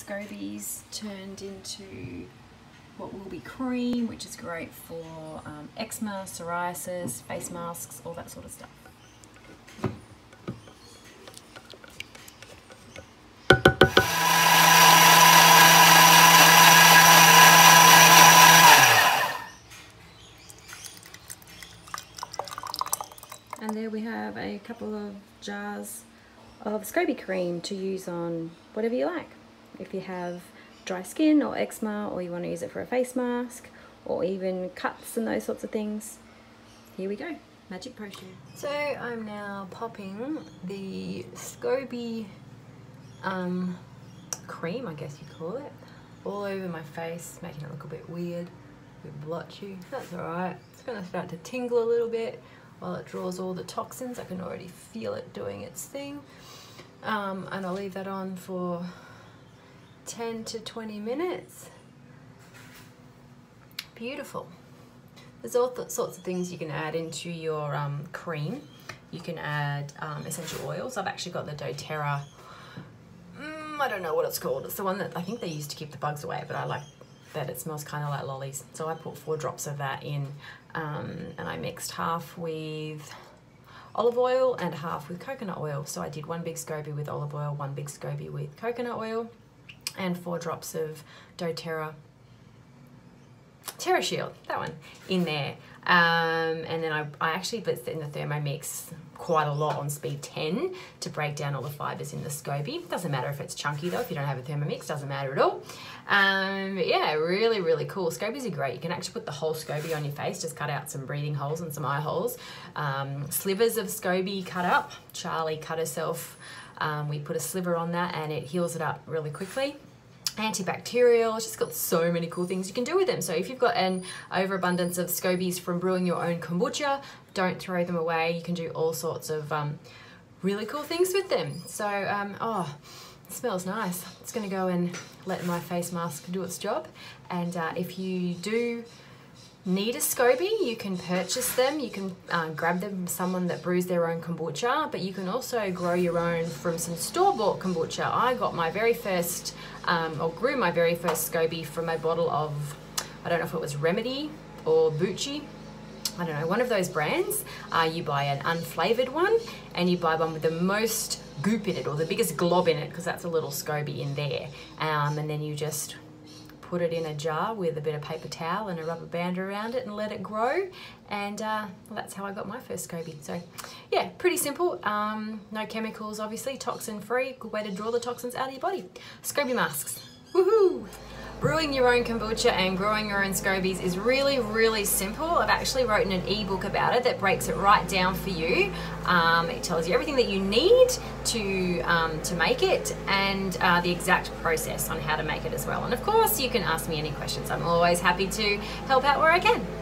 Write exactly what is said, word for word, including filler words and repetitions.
SCOBYs turned into what will be cream, which is great for um, eczema, psoriasis, face masks, all that sort of stuff. And there we have a couple of jars of SCOBY cream to use on whatever you like. If you have dry skin or eczema, or you want to use it for a face mask, or even cuts and those sorts of things, here we go. Magic potion. So I'm now popping the SCOBY um, cream, I guess you call it, all over my face, making it look a bit weird, a bit blotchy. That's alright. It's going to start to tingle a little bit while it draws all the toxins. I can already feel it doing its thing. Um, and I'll leave that on for ten to twenty minutes. Beautiful. There's all sorts of things you can add into your um, cream. You can add um, essential oils. I've actually got the doTERRA, mm, I don't know what it's called. It's the one that I think they use to keep the bugs away, but I like that it smells kind of like lollies. So I put four drops of that in, um, and I mixed half with olive oil and half with coconut oil. So I did one big SCOBY with olive oil, one big SCOBY with coconut oil, and four drops of doTERRA Terra Shield, that one, in there. Um, and then I, I actually put in the Thermomix quite a lot on speed ten to break down all the fibres in the SCOBY. Doesn't matter if it's chunky though, if you don't have a Thermomix, doesn't matter at all. Um, but yeah, really, really cool. SCOBYs are great. You can actually put the whole SCOBY on your face, just cut out some breathing holes and some eye holes. Um, slivers of SCOBY cut up. Charlie cut herself. Um, we put a sliver on that and it heals it up really quickly. Antibacterial. It's just got so many cool things you can do with them. So if you've got an overabundance of SCOBYs from brewing your own kombucha, don't throw them away. You can do all sorts of um, really cool things with them. So, um, oh, it smells nice. It's going to go and let my face mask do its job. And uh, if you do need a SCOBY, you can purchase them. You can uh, grab them from someone that brews their own kombucha, but you can also grow your own from some store-bought kombucha. I got my very first, um, or grew my very first SCOBY from a bottle of, I don't know if it was Remedy or Bucci, I don't know, one of those brands. Uh, you buy an unflavoured one, and you buy one with the most goop in it, or the biggest glob in it, because that's a little SCOBY in there. Um, and then you just put it in a jar with a bit of paper towel and a rubber band around it and let it grow. And uh, well, that's how I got my first SCOBY. So yeah, pretty simple. Um, no chemicals, obviously, toxin free. Good way to draw the toxins out of your body. SCOBY masks, woohoo! Brewing your own kombucha and growing your own SCOBYs is really, really simple. I've actually written an ebook about it that breaks it right down for you. Um, it tells you everything that you need to, um, to make it, and uh, the exact process on how to make it as well. And of course, you can ask me any questions. I'm always happy to help out where I can.